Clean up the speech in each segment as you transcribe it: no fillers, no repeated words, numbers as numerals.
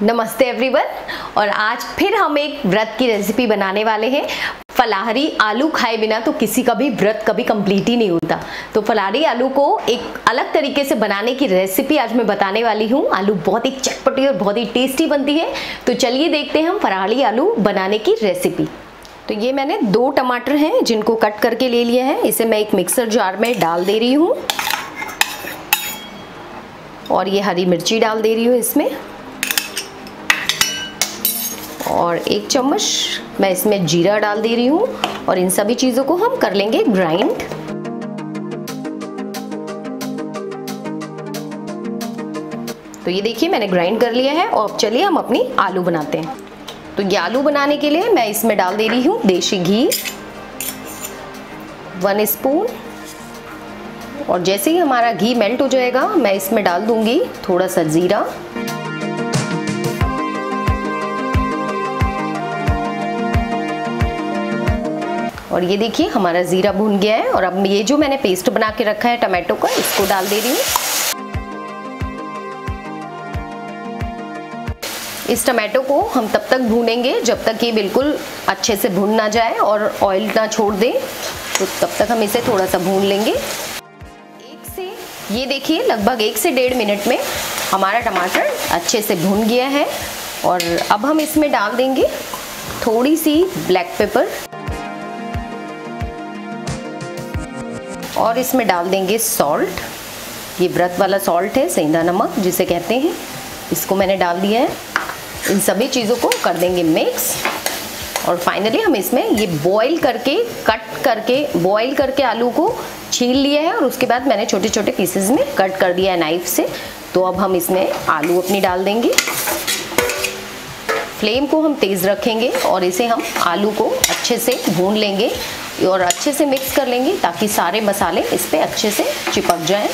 नमस्ते एवरीवन। और आज फिर हम एक व्रत की रेसिपी बनाने वाले हैं। फलाहारी आलू खाए बिना तो किसी का भी व्रत कभी कंप्लीट ही नहीं होता। तो फलाहारी आलू को एक अलग तरीके से बनाने की रेसिपी आज मैं बताने वाली हूँ। आलू बहुत ही चटपटी और बहुत ही टेस्टी बनती है। तो चलिए देखते हैं हम फलाहारी आलू बनाने की रेसिपी। तो ये मैंने 2 टमाटर हैं जिनको कट करके ले लिया है। इसे मैं एक मिक्सर जार में डाल दे रही हूँ और ये हरी मिर्ची डाल दे रही हूँ इसमें, और 1 चम्मच मैं इसमें जीरा डाल दे रही हूँ। और इन सभी चीज़ों को हम कर लेंगे ग्राइंड। तो ये देखिए मैंने ग्राइंड कर लिया है। और चलिए हम अपनी आलू बनाते हैं। तो ये आलू बनाने के लिए मैं इसमें डाल दे रही हूँ देसी घी 1 स्पून। और जैसे ही हमारा घी मेल्ट हो जाएगा मैं इसमें डाल दूंगी थोड़ा सा जीरा, और ये देखिए हमारा जीरा भून गया है। और अब ये जो मैंने पेस्ट बना के रखा है टमाटो का, इसको डाल दे रही हूँ। इस टमाटो को हम तब तक भूनेंगे जब तक ये बिल्कुल अच्छे से भून ना जाए और ऑयल ना छोड़ दे। तो तब तक हम इसे थोड़ा सा भून लेंगे। ये देखिए लगभग 1 से 1.5 मिनट में हमारा टमाटर अच्छे से भून गया है। और अब हम इसमें डाल देंगे थोड़ी सी ब्लैक पेपर, और इसमें डाल देंगे सॉल्ट। ये व्रत वाला सॉल्ट है, सेंधा नमक जिसे कहते हैं, इसको मैंने डाल दिया है। इन सभी चीज़ों को कर देंगे मिक्स। और फाइनली हम इसमें ये बॉईल करके आलू को छील लिया है, और उसके बाद मैंने छोटे छोटे पीसेस में कट कर दिया है नाइफ से। तो अब हम इसमें आलू अपनी डाल देंगे। फ्लेम को हम तेज़ रखेंगे और इसे हम आलू को अच्छे से भून लेंगे और अच्छे से मिक्स कर लेंगे ताकि सारे मसाले इस पे अच्छे से चिपक जाएं।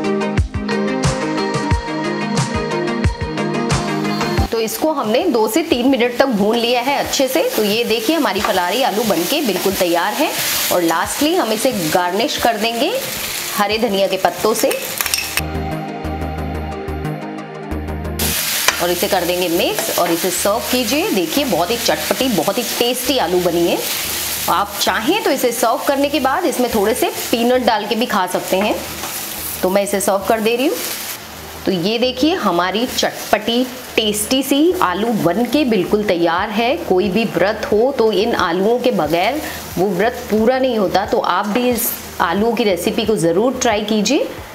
तो इसको हमने 2 से 3 मिनट तक भून लिया है अच्छे से। तो ये देखिए हमारी फलाहारी आलू बनके बिल्कुल तैयार है। और लास्टली हम इसे गार्निश कर देंगे हरे धनिया के पत्तों से, और इसे कर देंगे मिक्स और इसे सर्व कीजिए। देखिए बहुत ही चटपटी, बहुत ही टेस्टी आलू बनी है। आप चाहें तो इसे सर्व करने के बाद इसमें थोड़े से पीनट डाल के भी खा सकते हैं। तो मैं इसे सर्व कर दे रही हूँ। तो ये देखिए हमारी चटपटी टेस्टी सी आलू बन के बिल्कुल तैयार है। कोई भी व्रत हो तो इन आलूओं के बगैर वो व्रत पूरा नहीं होता। तो आप भी इस आलू की रेसिपी को ज़रूर ट्राई कीजिए।